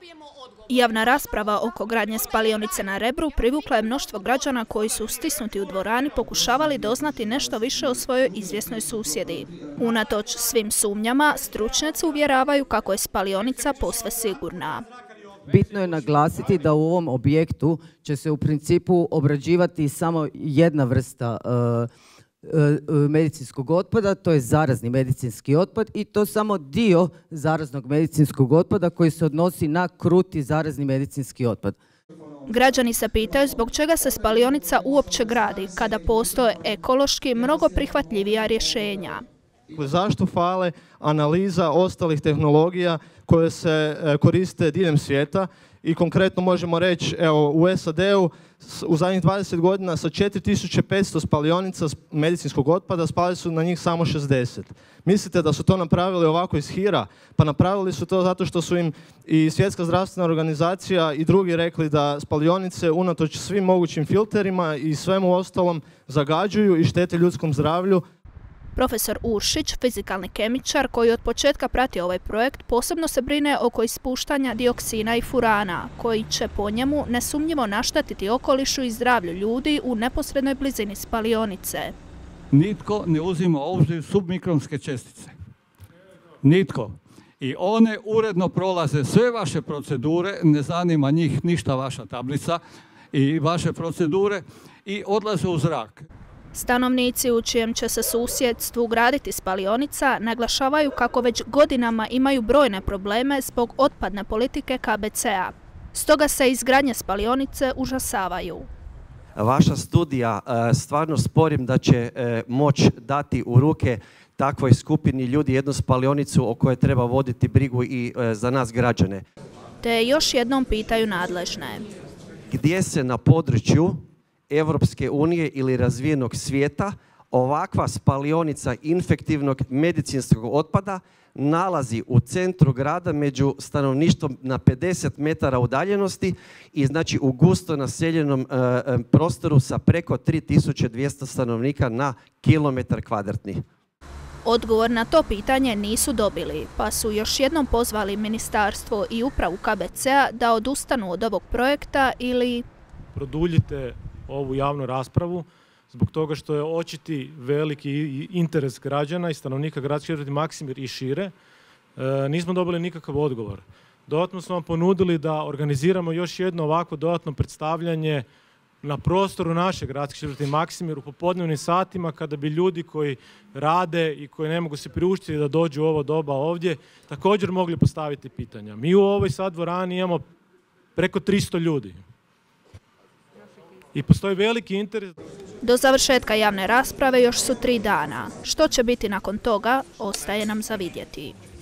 Javna rasprava oko gradnje spalionice na Rebru privukla je mnoštvo građana koji su stisnuti u dvorani pokušavali doznati nešto više o svojoj izvjesnoj susjedi. Unatoč svim sumnjama, stručnjaci uvjeravaju kako je spalionica posve sigurna. Bitno je naglasiti da u ovom objektu će se u principu obrađivati samo jedna vrsta medicinskog otpada, to je zarazni medicinski otpad i to samo dio zaraznog medicinskog otpada koji se odnosi na kruti zarazni medicinski otpad. Građani se pitaju zbog čega se spalionica uopće gradi kada postoje ekološki mnogo prihvatljivija rješenja. Zašto fale analiza ostalih tehnologija koje se koriste diljem svijeta i konkretno možemo reći evo, u SAD-u u zadnjih 20 godina sa 4500 spalionica medicinskog otpada spali su na njih samo 60. Mislite da su to napravili ovako iz hira? Pa napravili su to zato što su im i Svjetska zdravstvena organizacija i drugi rekli da spalionice unatoč svim mogućim filterima i svemu ostalom zagađuju i štete ljudskom zdravlju. Profesor Uršić, fizikalni kemičar koji od početka prati ovaj projekt, posebno se brine oko ispuštanja dioksina i furana, koji će po njemu nesumnjivo naštetiti okolišu i zdravlju ljudi u neposrednoj blizini spalionice. Nitko ne uzima u obzir submikronske čestice. Nitko. I one uredno prolaze sve vaše procedure, ne zanima njih ništa vaša tablica i vaše procedure i odlaze u zrak. Stanovnici u čijem će se susjedstvu graditi spalionica naglašavaju kako već godinama imaju brojne probleme zbog otpadne politike KBC-a. Stoga se izgradnje spalionice užasavaju. Vaša studija stvarno sporim da će moći dati u ruke takvoj skupini ljudi jednu spalionicu o kojoj treba voditi brigu i za nas građane. Te još jednom pitaju nadležne. Gdje se na području Evropske unije ili razvijenog svijeta ovakva spalionica infektivnog medicinskog otpada nalazi u centru grada među stanovništvom na 50 metara udaljenosti i znači u gusto naseljenom prostoru sa preko 3200 stanovnika na kilometar kvadratni. Odgovor na to pitanje nisu dobili, pa su još jednom pozvali ministarstvo i upravu KBC-a da odustanu od ovog projekta ili produljite ovu javnu raspravu zbog toga što je očiti veliki interes građana i stanovnika gradske četvrti Maksimir i šire. Nismo dobili nikakav odgovor. Dodatno smo vam ponudili da organiziramo još jedno ovako dodatno predstavljanje na prostoru naše gradske četvrti Maksimir u popodnevnim satima kada bi ljudi koji rade i koji ne mogu se priuštiti da dođu u ovo doba ovdje također mogli postaviti pitanja. Mi u ovoj sad dvorani imamo preko 300 ljudi. I postoji veliki interes. Do završetka javne rasprave još su 3 dana. Što će biti nakon toga, ostaje nam za vidjeti.